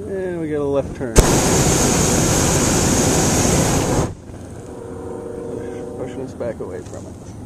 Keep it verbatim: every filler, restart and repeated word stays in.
And we got a left turn. Pushing us back away from it.